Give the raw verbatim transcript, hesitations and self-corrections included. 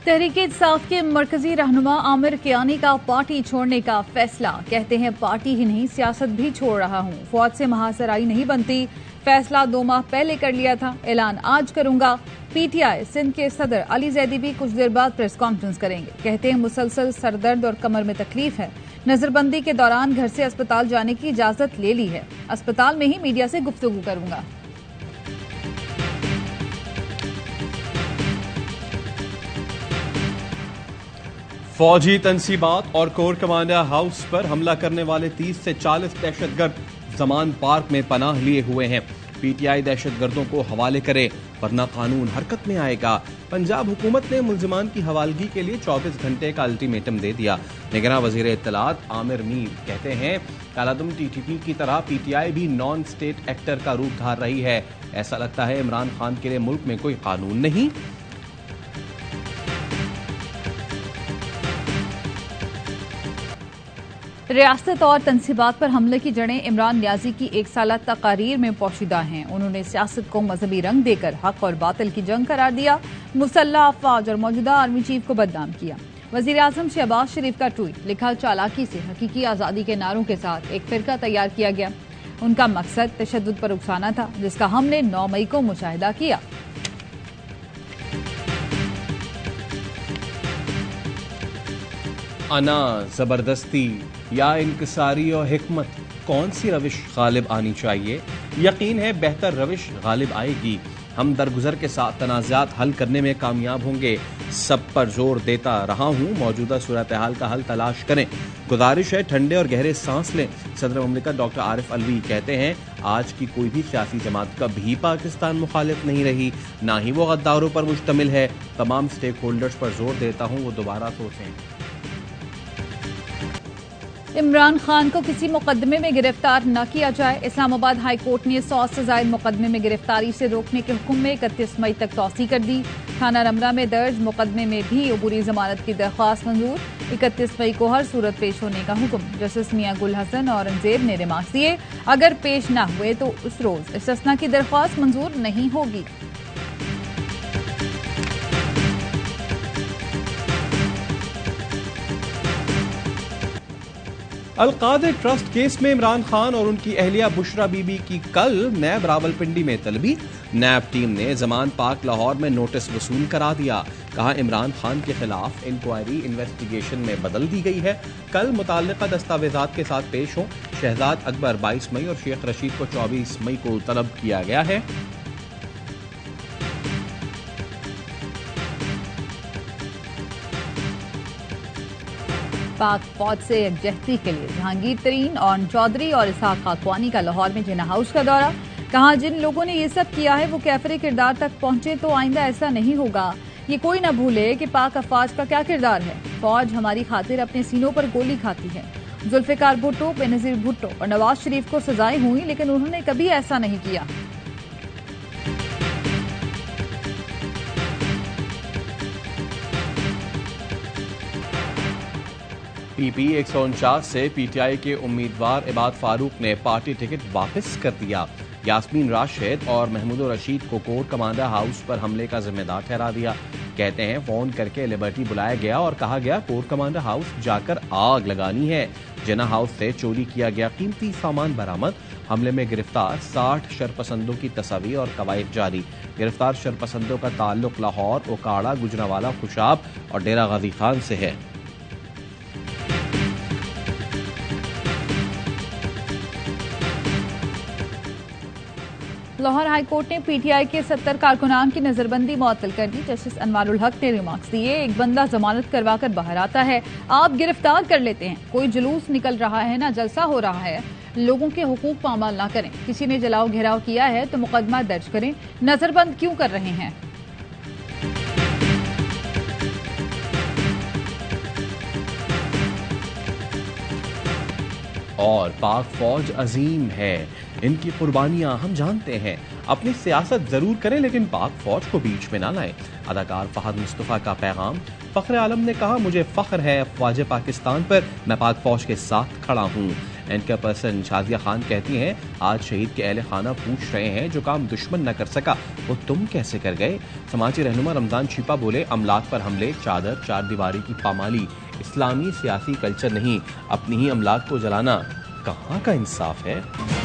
तहरीक-ए-इंसाफ के मरकजी रहनुमा आमिर कियानी का पार्टी छोड़ने का फैसला। कहते हैं पार्टी ही नहीं सियासत भी छोड़ रहा हूँ। फौज से महासराई नहीं बनती, फैसला दो माह पहले कर लिया था, ऐलान आज करूंगा। पीटीआई सिंध के सदर अली जैदी भी कुछ देर बाद प्रेस कॉन्फ्रेंस करेंगे। कहते हैं मुसलसल सरदर्द और कमर में तकलीफ है। नजरबंदी के दौरान घर से अस्पताल जाने की इजाजत ले ली है। अस्पताल में ही मीडिया से गुफ्तगू करूंगा। फौजी तनसीबात और कोर कमांडर हाउस पर हमला करने वाले तीस से चालीस दहशतगर्द जमान पार्क में पनाह लिए हुए हैं। पीटीआई दहशतगर्दों को हवाले करे वरना कानून हरकत में आएगा। पंजाब हुकूमत ने मुल्जिमान की हवालगी के लिए चौबीस घंटे का अल्टीमेटम दे दिया। निगरान वजीर इत्तलात आमिर मीर कहते हैं कालादम टीटीपी की तरह पीटीआई भी नॉन स्टेट एक्टर का रूप धार रही है। ऐसा लगता है इमरान खान के लिए मुल्क में कोई कानून नहीं। रियासत और तनसीबात पर हमले की जड़ें इमरान न्याजी की एक साला तकारीर में पोशीदा हैं। उन्होंने सियासत को मजहबी रंग देकर हक और बातिल की जंग करार दिया, मुसल्लह अफवाज और मौजूदा आर्मी चीफ को बदनाम किया। वजीर आजम शहबाज शरीफ का ट्वीट लिखा, चालाकी से हकीकी आज़ादी के नारों के साथ एक फिरका तैयार किया गया। उनका मकसद तशद्दुद पर उकसाना था, जिसका हमने नौ मई को मुशाहिदा किया। अना जबरदस्ती या इनकिसारी और हिकमत, कौन सी रविश गालिब आनी चाहिए? यकीन है बेहतर रविश गालिब आएगी। हम दरगुजर के साथ तनाज़ात हल करने में कामयाब होंगे। सब पर जोर देता रहा हूँ, मौजूदा सूरत हाल का हल तलाश करें। गुजारिश है ठंडे और गहरे सांस लें। सदर मुमलिकत डॉक्टर आरिफ अलवी कहते हैं आज की कोई भी सियासी जमात कभी पाकिस्तान मुखालिफ नहीं रही, ना ही वो गद्दारों पर मुश्तमिल है। तमाम स्टेक होल्डर्स पर जोर देता हूँ वो दोबारा सोचें। इमरान खान को किसी मुकदमे में गिरफ्तार न किया जाए। इस्लामाबाद हाई कोर्ट ने सौ से ज्यादा मुकदमे में गिरफ्तारी से रोकने के हुक्म में इकतीस मई तक तौसी कर दी। थाना रमरा में दर्ज मुकदमे में भी अबूरी जमानत की दरख्वास्त मंजूर। इकतीस मई को हर सूरत पेश होने का हुक्म। जस्टिस मियां गुल हसन और औरंगजेब ने रिमार्क्स दिए, अगर पेश न हुए तो उस रोज इस्तिस्ना की दरख्वास्त मंजूर नहीं होगी। अलकादर ट्रस्ट केस में इमरान खान और उनकी अहलिया बुशरा बीबी की कल नैब रावलपिंडी में तलबी। नैब टीम ने जमान पार्क लाहौर में नोटिस वसूल करा दिया। कहा इमरान खान के खिलाफ इंक्वायरी इन्वेस्टिगेशन में बदल दी गई है। कल मुताल्लिका दस्तावेजात के साथ पेश हो। शहजाद अकबर बाईस मई और शेख रशीद को चौबीस मई को तलब किया गया है। पाक फौज से यकजहती के लिए जहांगीर तरीन और चौधरी और इसहाक खाकवानी का लाहौर में जिन्ना हाउस का दौरा। कहा जिन लोगों ने ये सब किया है वो कैफरे किरदार तक पहुंचे तो आइंदा ऐसा नहीं होगा। ये कोई न भूले कि पाक अफवाज का क्या किरदार है। फौज हमारी खातिर अपने सीनों पर गोली खाती है। जुल्फिकार भुट्टो, बेनजीर भुट्टो और नवाज शरीफ को सजाएं हुई, लेकिन उन्होंने कभी ऐसा नहीं किया। पीपी एक सौ उनचास से पीटीआई के उम्मीदवार इबाद फारूक ने पार्टी टिकट वापस कर दिया। यास्मीन राशिद और महमूद रशीद को कोर कमांडर हाउस पर हमले का जिम्मेदार ठहरा दिया। कहते हैं फोन करके लिबर्टी बुलाया गया और कहा गया कोर कमांडर हाउस जाकर आग लगानी है। जिन्ना हाउस से चोरी किया गया कीमती सामान बरामद। हमले में गिरफ्तार साठ शरपसंदों की तस्वीर और कवायद जारी। गिरफ्तार शरपसंदों का ताल्लुक लाहौर, ओकाड़ा, गुजरावाला, खुशाब और डेरा गाजी खान से है। लाहौर हाई कोर्ट ने पीटीआई के सत्तर कारकुनान की नजरबंदी मुअत्तल कर दी। जस्टिस अनवारुल हक ने रिमार्क्स दिए, एक बंदा जमानत करवाकर बाहर आता है, आप गिरफ्तार कर लेते हैं। कोई जुलूस निकल रहा है ना जलसा हो रहा है, लोगों के हुकूक पामाल ना करें। किसी ने जलाओ घेराव किया है तो मुकदमा दर्ज करें, नजरबंद क्यों कर रहे हैं? और पाक फौज अजीम है, इनकी कुर्बानियां हम जानते हैं। अपनी सियासत जरूर करें लेकिन पाक फौज को बीच में ना लाएं। अदाकार फहद मुस्तफा का पैगाम। फख्र आलम ने कहा मुझे फख्र है अफवाज पाकिस्तान पर, मैं पाक फौज के साथ खड़ा हूँ। एंकर पर्सन शाजिया खान कहती हैं, आज शहीद के अहले खाना पूछ रहे हैं जो काम दुश्मन न कर सका वो तुम कैसे कर गए। समाजी रहनुमा रमजान छिपा बोले, अमलाक पर हमले, चादर चार दीवारी की पामाली इस्लामी सियासी कल्चर नहीं, अपनी ही अमलाक को जलाना कहाँ का इंसाफ है।